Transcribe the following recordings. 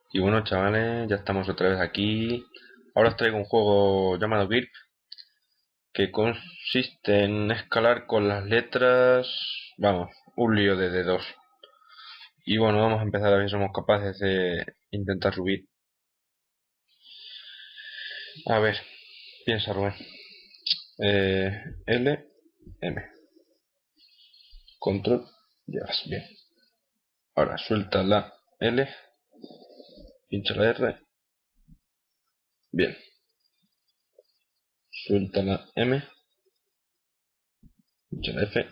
Y bueno, chavales, ya estamos otra vez aquí. Ahora os traigo un juego llamado GRIP, que consiste en escalar con las letras, vamos, un lío de dedos. Y bueno, vamos a empezar a ver si somos capaces de intentar subir. A ver, piensa Rubén. L, M. Control, llegas, bien. Ahora suelta la L, pincha la R, bien. Suelta la M, pincha la F,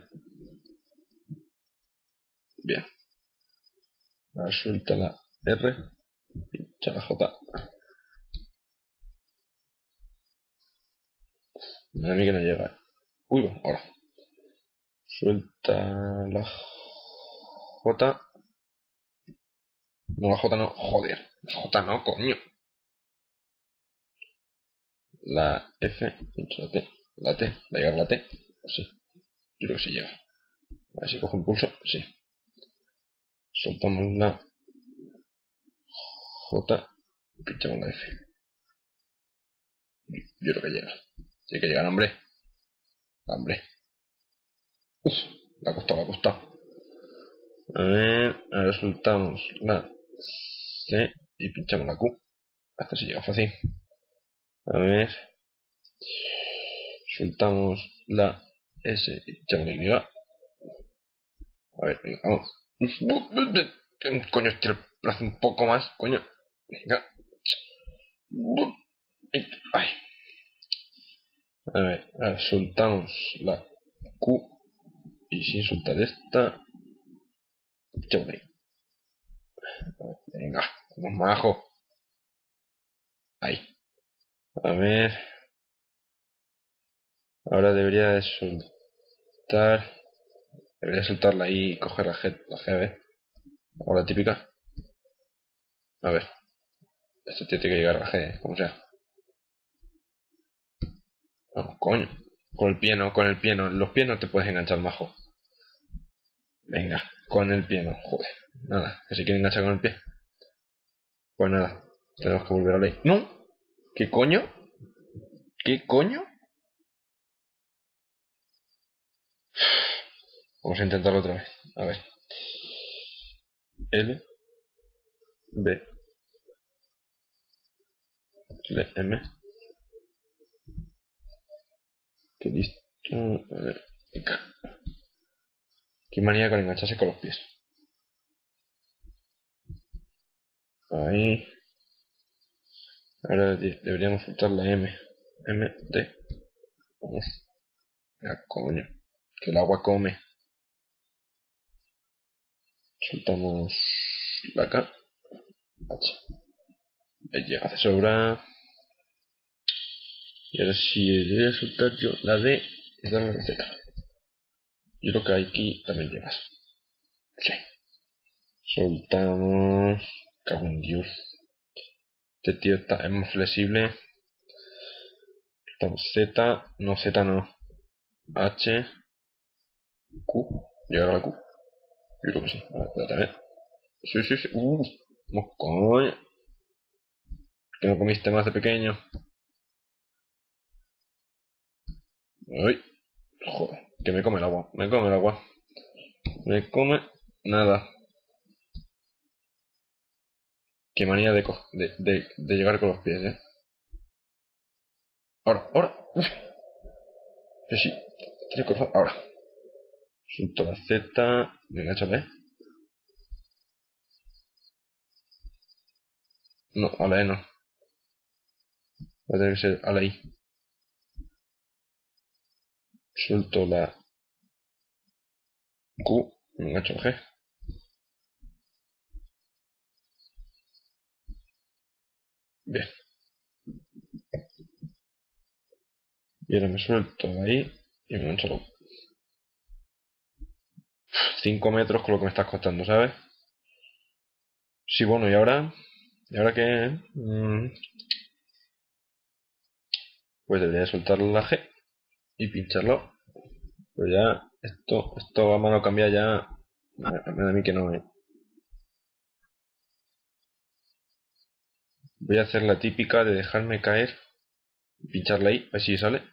bien. Ahora suelta la R, pincha la J. A mí que no llega. Uy, bueno, ahora. Suelta la J. No, la J no. Joder. La J no, coño. La F. Pincho la T. La T. ¿Va a llegar la T? Pues sí. Yo creo que sí llega. A ver si cojo impulso. Sí. Soltamos la J. Pinchamos la F. Yo creo que llega. Sí que llega, hombre. Hombre. Uf. La ha costado, la ha costado. A ver. Ahora soltamos la C. Y pinchamos la Q. Hasta si llega fácil. A ver. Soltamos la S y echamos la Y. A ver, venga, vamos. Coño, estira el brazo un poco más, coño. Venga. Ay. A ver, soltamos la Q y sin soltar esta, echamos ahí. Venga, vamos majo. Ahí. A ver. Ahora debería de soltar. Debería soltarla ahí y coger la G, a ver. O la típica. A ver. Esto tiene que llegar a la G, como sea. No, coño. Con el pie no, con el pie no. Los pies no te puedes enganchar, majo. Venga, con el pie no, joder. Nada, que se quiere enganchar con el pie. Pues nada, tenemos que volver a ley. ¡No! ¿Qué coño? ¿Qué coño? Vamos a intentarlo otra vez. A ver. L, B, L, M. Qué listo. A ver. Venga. Qué manía con engancharse con los pies. Ahí. Ahora deberíamos soltar la M. M, D. Vamos. Ya, coño. Que el agua come. Soltamos la K. H. Ahí llega de sobra. Y ahora si debería soltar yo la D y darle la Z. Yo creo que aquí también llegas. Sí. Soltamos. Cago en Dios. Este tío es más flexible. Soltamos Z. No, Z no. H. Q. Llegar a la Q. Yo creo que sí. A ver, espérate a ver. Sí, sí, sí. No, coño. Que no comiste más de pequeño. Uy. Joder. Que me come el agua. Me come el agua. Me come nada. Qué manía de llegar con los pies, Ahora, ahora. Uf. Que sí. Tiene que ahora. Suelto la Z. Venga, échale. No, a la E no. Va a tener que ser a la I. Suelto la Q. Venga, echo la G. Bien. Y ahora me suelto ahí. Y me engancho la 5 metros con lo que me estás costando, ¿sabes? Sí, bueno, ¿y ahora? ¿Y ahora qué? Pues debería soltar la G y pincharlo. Pero ya, esto a mano cambiar ya. Me da a mí que no, Voy a hacer la típica de dejarme caer, pincharla ahí, a ver si sale.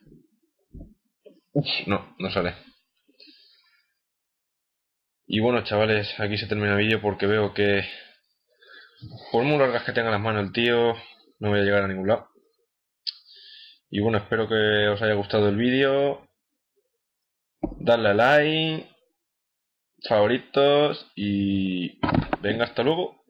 No, no sale. Y bueno, chavales, aquí se termina el vídeo porque veo que por muy largas que tenga las manos el tío, no voy a llegar a ningún lado. Y bueno, espero que os haya gustado el vídeo. Darle a like, favoritos y venga, hasta luego.